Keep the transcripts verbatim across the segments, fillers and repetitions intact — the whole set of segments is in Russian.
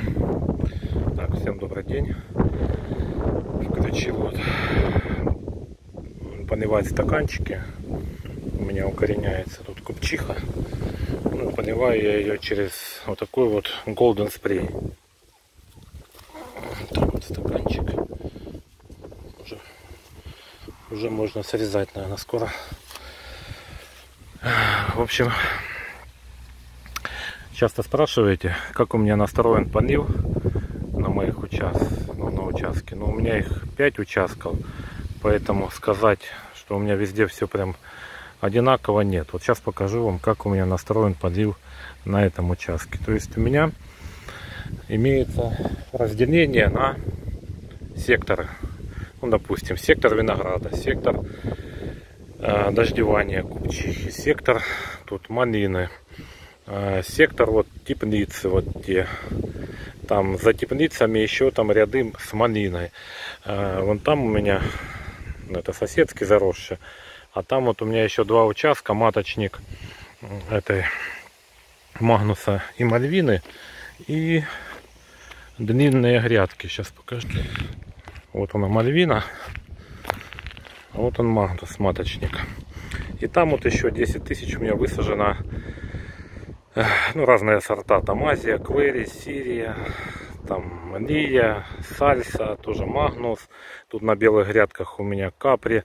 Так, всем добрый день. Включил вот поливать стаканчики. У меня укореняется тут купчиха. Ну, поливаю я ее через вот такой вот Golden Spray. Так вот стаканчик. Уже, уже можно срезать, наверное, скоро. В общем, часто спрашиваете, как у меня настроен полив на моих участках, ну, на участке. Но у меня их пять участков, поэтому сказать, что у меня везде все прям одинаково, нет. Вот сейчас покажу вам, как у меня настроен полив на этом участке. То есть у меня имеется разделение на секторы. Ну, допустим, сектор винограда, сектор э, дождевания купчихи, сектор тут малины, э, сектор вот теплицы, вот те. Там за теплицами еще там ряды с малиной. Э, вон там у меня, это соседский заросший. А там вот у меня еще два участка, маточник этой Магнуса и Мальвины. И длинные грядки. Сейчас покажу. Вот она Мальвина. А вот он Магнус, маточник. И там вот еще десять тысяч у меня высажено. Ну, разные сорта. Там Азия, Квери, Сирия. Там Лия, Сальса, тоже Магнус. Тут на белых грядках у меня Капри,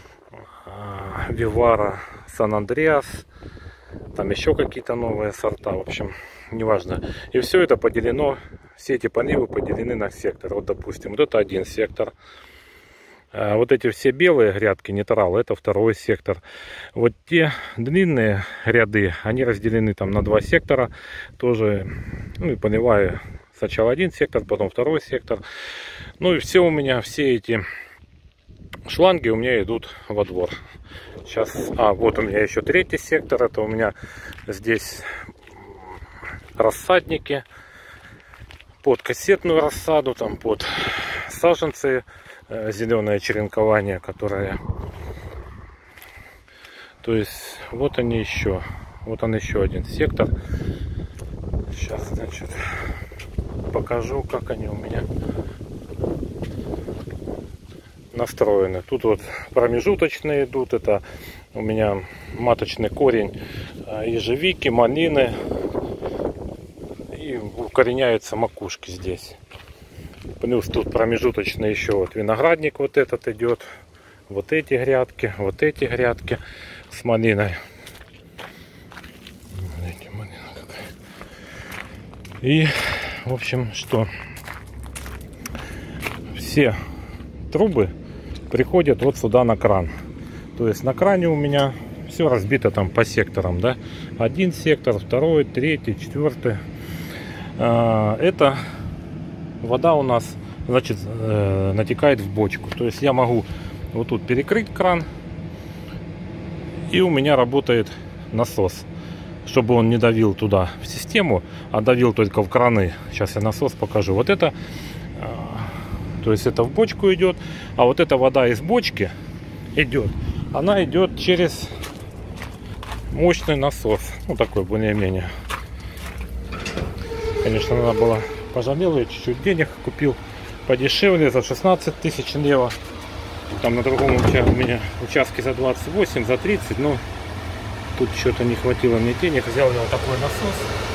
Вивара, Сан-Андреас. Там еще какие-то новые сорта. В общем, неважно. И все это поделено, все эти поливы поделены на сектор. Вот, допустим, вот это один сектор. А вот эти все белые грядки, нейтрал, это второй сектор. Вот те длинные ряды, они разделены там на два сектора. Тоже, ну и поливаю сначала один сектор, потом второй сектор. Ну и все у меня, все эти шланги у меня идут во двор. Сейчас, а вот у меня еще третий сектор. Это у меня здесь рассадники под кассетную рассаду, там под саженцы, э, зеленое черенкование, которое, то есть вот они еще, вот он еще один сектор. Сейчас, значит, покажу, как они у меня настроены. Тут вот промежуточные идут. Это у меня маточный корень ежевики, малины. И укореняются макушки здесь. Плюс тут промежуточно еще вот виноградник вот этот идет. Вот эти грядки, вот эти грядки с малиной. И, в общем, что все трубы приходят вот сюда на кран. То есть на кране у меня все разбито там по секторам, да. Один сектор, второй, третий, четвертый. Это вода у нас, значит, натекает в бочку. То есть я могу вот тут перекрыть кран, и у меня работает насос, чтобы он не давил туда в систему, а давил только в краны. Сейчас я насос покажу. Вот это, то есть это в бочку идет, а вот эта вода из бочки идет, она идет через мощный насос. Ну, такой более-менее. Конечно, надо было, пожалел, я чуть-чуть денег купил подешевле, за шестнадцать тысяч лево. Там на другом у меня участке за двадцать восемь, за тридцать, но тут что-то не хватило мне денег. Взял я вот такой насос.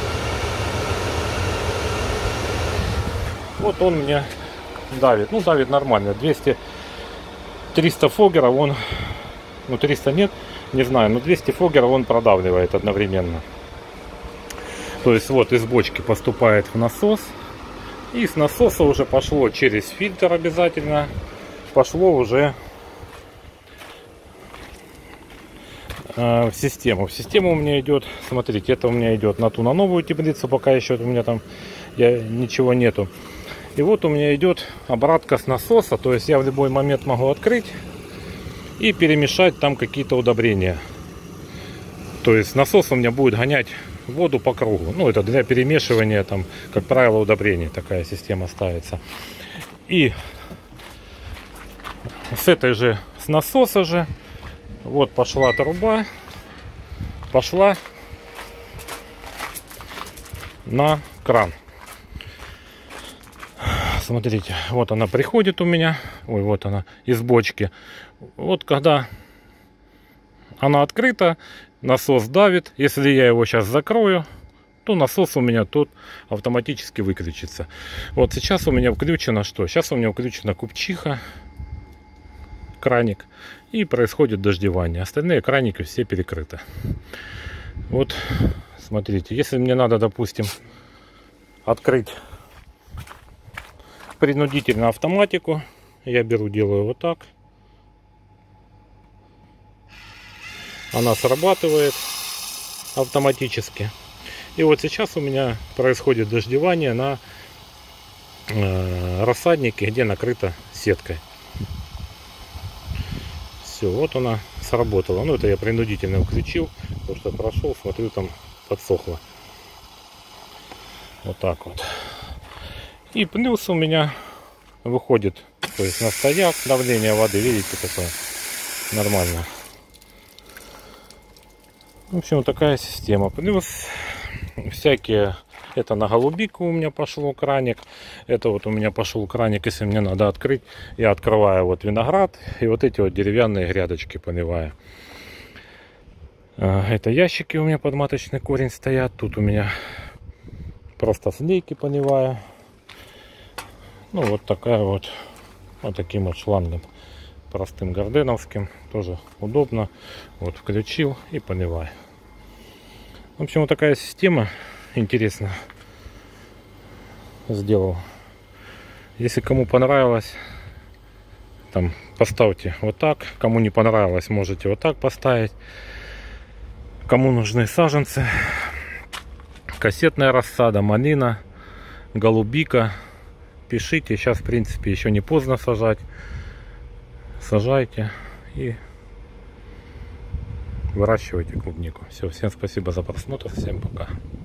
Вот он мне давит. Ну, давит нормально. двести триста фогеров он, ну триста нет, не знаю, но двести фогеров он продавливает одновременно. То есть вот из бочки поступает в насос. И с насоса уже пошло через фильтр обязательно. Пошло уже э, в систему. В систему у меня идет, смотрите, это у меня идет на ту, на новую теплицу, пока еще у меня там я, ничего нету. И вот у меня идет обратка с насоса. То есть я в любой момент могу открыть и перемешать там какие-то удобрения. То есть насос у меня будет гонять воду по кругу. Ну, это для перемешивания, там, как правило, удобрений такая система ставится. И с этой же, с насоса же, вот пошла труба, пошла на кран. смотрите, вот она приходит у меня. Ой, вот она из бочки. Вот когда она открыта, насос давит. Если я его сейчас закрою, то насос у меня тут автоматически выключится. Вот сейчас у меня включено что? Сейчас у меня включена купчиха, краник, и происходит дождевание. Остальные краники все перекрыты. Вот, смотрите, если мне надо, допустим, открыть принудительно автоматику, я беру, делаю вот так. Она срабатывает автоматически. И вот сейчас у меня происходит дождевание на э, рассаднике, где накрыто сеткой. Все, вот она сработала. Ну, это я принудительно включил, потому что прошел, смотрю, там подсохло. Вот так вот. И плюс у меня выходит, то есть на стояк, давление воды, видите, какое нормально. В общем, вот такая система. Плюс всякие, это на голубику у меня пошел краник. Это вот у меня пошел краник, если мне надо открыть. Я открываю вот виноград и вот эти вот деревянные грядочки поливаю. Это ящики у меня под маточный корень стоят. Тут у меня просто слейки поливаю. Ну вот такая вот, вот таким вот шлангом. Простым гарденовским. Тоже удобно. Вот включил и поливаю. В общем, вот такая система. Интересно сделал. Если кому понравилось, там поставьте вот так. Кому не понравилось, можете вот так поставить. Кому нужны саженцы, кассетная рассада, малина, голубика, пишите. Сейчас, в принципе, еще не поздно сажать. Сажайте и выращивайте клубнику. Все, всем спасибо за просмотр, всем пока.